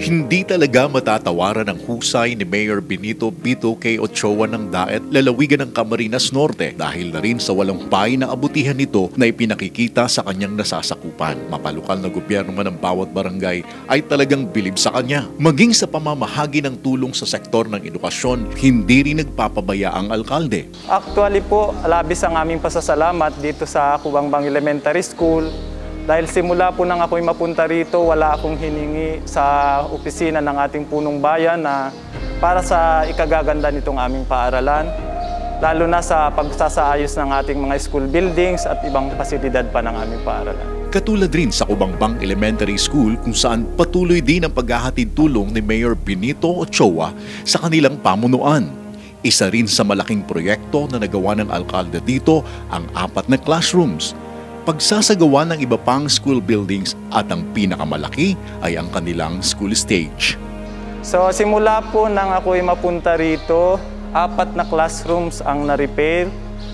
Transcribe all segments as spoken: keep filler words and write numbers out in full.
Hindi talaga matatawaran ang husay ni Mayor Benito Bito K. Ochoa ng Daet lalawigan ng Camarines Norte dahil na rin sa walang pay na abutihan nito na ipinakikita sa kanyang nasasakupan. Mapalukal na gobyerno man ng bawat barangay ay talagang bilib sa kanya. Maging sa pamamahagi ng tulong sa sektor ng edukasyon, hindi rin nagpapabaya ang alkalde. Actually po, labis ang aming pasasalamat dito sa Kubangbang Elementary School. Dahil simula po nang ako'y mapunta rito, wala akong hiningi sa opisina ng ating punong bayan na para sa ikagaganda nitong aming paaralan, lalo na sa pagsasaayos ng ating mga school buildings at ibang pasilidad pa ng aming paaralan. Katulad rin sa Kubangbang Elementary School kung saan patuloy din ang paghahatid tulong ni Mayor Benito Ochoa sa kanilang pamunuan. Isa rin sa malaking proyekto na nagawa ng alkalde dito ang apat na classrooms. Pagsasagawa ng iba pang school buildings at ang pinakamalaki ay ang kanilang school stage. So simula po nang ako'y mapunta rito, apat na classrooms ang na-repair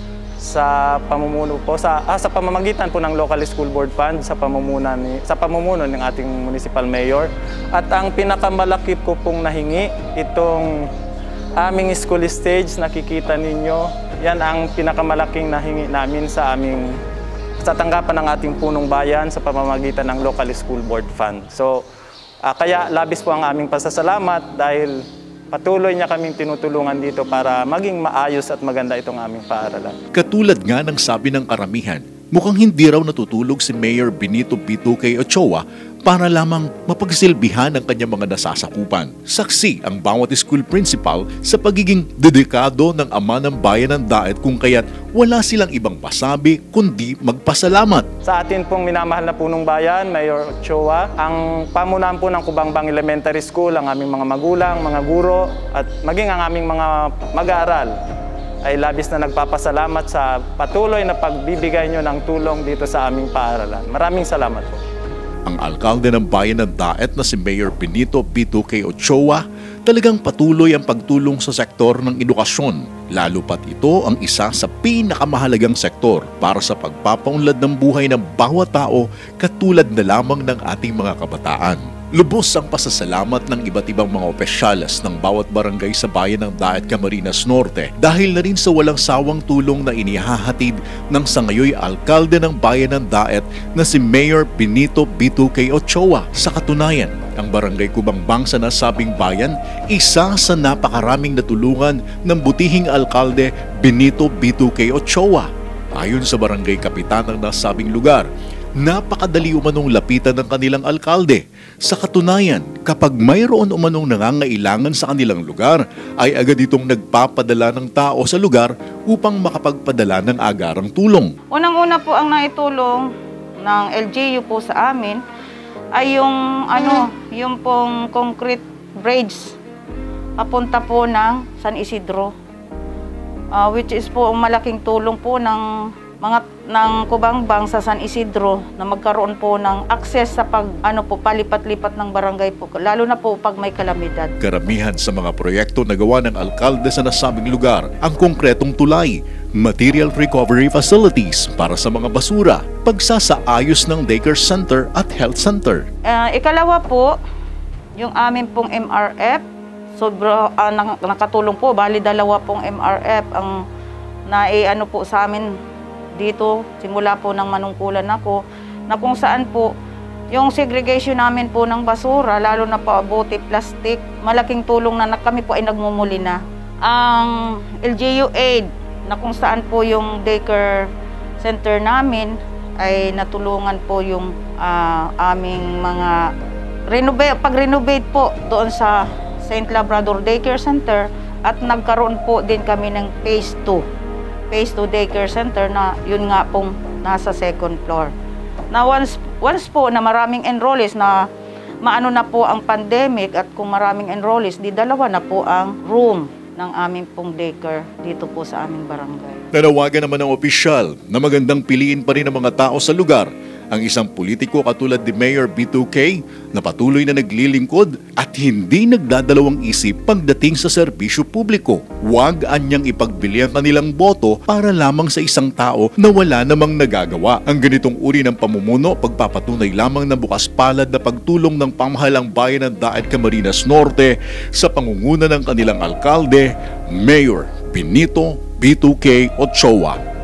sa pamumuno po sa ah, sa pamamagitan po ng local school board fund sa pamumuno ni sa pamumuno ng ating municipal mayor. At ang pinakamalaki ko pong nahingi itong aming school stage, nakikita ninyo, yan ang pinakamalaking nahingi namin sa aming sa tanggapan ng ating punong bayan sa pamamagitan ng local school board fund. So, uh, kaya labis po ang aming pasasalamat dahil patuloy niya kaming tinutulungan dito para maging maayos at maganda itong aming paaralan. Katulad nga ng sabi ng karamihan, mukhang hindi raw natutulog si Mayor Benito Bito K. Ochoa para lamang mapagsilbihan ang kanyang mga nasasakupan. Saksi ang bawat school principal sa pagiging dedikado ng ama ng bayan ng Daet kung kaya't wala silang ibang pasabi kundi magpasalamat. Sa atin pong minamahal na punong bayan, Mayor Ochoa, ang pamunuan po ng Kubangbang Elementary School, ang aming mga magulang, mga guro at maging ang aming mga mag-aaral ay labis na nagpapasalamat sa patuloy na pagbibigay nyo ng tulong dito sa aming paaralan. Maraming salamat po. Ang alkalde ng bayan ng Daet na si Mayor Benito Bito K. Ochoa talagang patuloy ang pagtulong sa sektor ng edukasyon, lalo pat ito ang isa sa pinakamahalagang sektor para sa pagpapaunlad ng buhay ng bawat tao katulad na lamang ng ating mga kabataan. Lubos ang pasasalamat ng iba't ibang mga opisyales ng bawat barangay sa bayan ng Daet, Camarines Norte dahil na rin sa walang sawang tulong na inihahatid ng sangayoy alkalde ng bayan ng Daet na si Mayor Benito Bito K. Ochoa. Sa katunayan, ang barangay Kubangbang sa nasabing bayan, isa sa napakaraming natulungan ng butihing alkalde Benito Bito K. Ochoa. Ayon sa barangay kapitan ng nasabing lugar, napakadali umanong lapitan ng kanilang alkalde. Sa katunayan, kapag mayroon umanong nangangailangan sa kanilang lugar, ay agad itong nagpapadala ng tao sa lugar upang makapagpadala ng agarang tulong. Unang-una po ang naitulong ng L G U po sa amin ay yung ano, yung pong concrete bridge papunta po ng San Isidro. Uh, which is po malaking tulong po ng mga ng Kubangbang sa San Isidro na magkaroon po ng access sa pag ano po palipat-lipat ng barangay po, lalo na po pag may kalamidad. Karamihan sa mga proyekto na gawa ng alkalde sa nasabing lugar ang konkretong tulay, material recovery facilities para sa mga basura, pagsasaayos ng daycare center at health center. Uh, ikalawa po, yung amin pong M R F, sobra uh, nakatulong po, bali dalawa pong M R F ang nai-ano po sa amin dito, simula po ng manungkulan ako, na kung saan po yung segregation namin po ng basura, lalo na po bote, plastic, malaking tulong na, na kami po ay nagmumuli na. Ang L G U aid, na kung saan po yung daycare center namin, ay natulungan po yung uh, aming mga renovate, pag-renovate po doon sa Saint Labrador Daycare Center, at nagkaroon po din kami ng phase two. Phase two Daycare Center na yun nga pong nasa second floor. Na once, once po na maraming enrollees na maano na po ang pandemic at kung maraming enrollees, di dalawa na po ang room ng aming pong daycare dito po sa aming barangay. Nanawagan naman ng opisyal na magandang piliin pa rin ang mga tao sa lugar ang isang politiko katulad ni Mayor B two K na patuloy na naglilingkod at hindi nagdadalawang isip pagdating sa serbisyo publiko. Huwag anyang ipagbilian pa nilang boto para lamang sa isang tao na wala namang nagagawa. Ang ganitong uri ng pamumuno pagpapatunay lamang ng bukas palad na pagtulong ng pamahalang bayan ng Daet Camarines Norte sa pangunguna ng kanilang alkalde, Mayor Benito B two K Ochoa.